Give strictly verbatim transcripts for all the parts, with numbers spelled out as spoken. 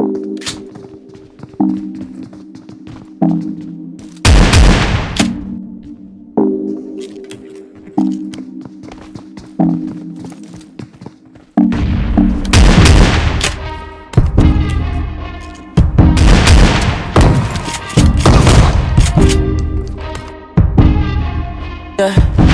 Yeah.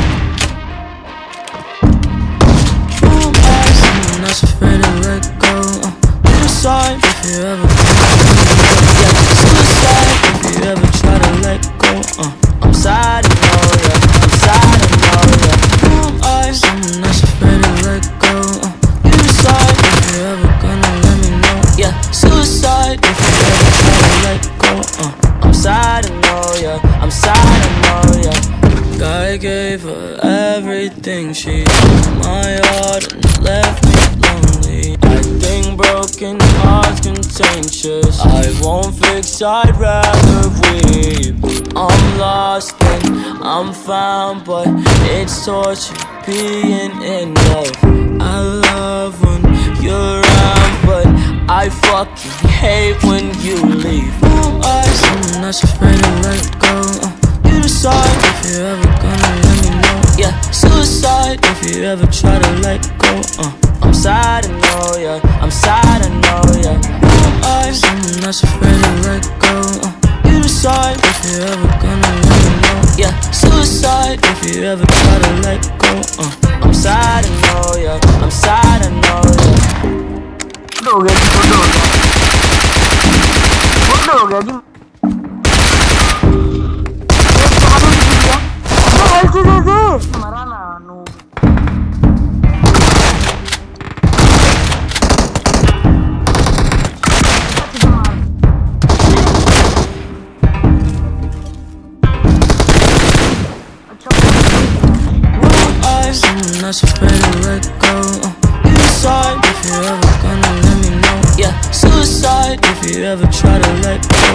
Oh, I'm someone that's afraid to let go. Uh, suicide if you ever yeah. Suicide if you ever try to let go. Uh, I'm sad and know, yeah. I'm sad and know, yeah. Oh, I'm someone that's afraid to let go. Uh, suicide if you ever gonna let me know. Yeah. Suicide if you ever try to let go. Uh, I'm sad and know, yeah. I'm sad and know, yeah. I gave her everything, she took my heart and left me lonely. I think broken hearts contentious, I won't fix, I'd rather weep. I'm lost and I'm found, but it's torture being in love. I love when you're around, but I fucking hate when you leave. I'm someone that's afraid to let go. uh, You decide if you're ever gonna let me know. Yeah, suicide if you ever try to let go. uh, I'm sad and know, yeah. I'm sad and know, yeah. I'm someone that's afraid to let go. uh, You decide if you're ever gonna let me know. Yeah, suicide if you ever try to let go. uh, I'm sad and know, yeah. I'm sad and know, yeah. हो गया जी, photo हो गया जी। हमारा ना no Someone that's afraid to let go. uh, You decide if you're ever gonna let me know. Yeah, suicide if you ever try to let go.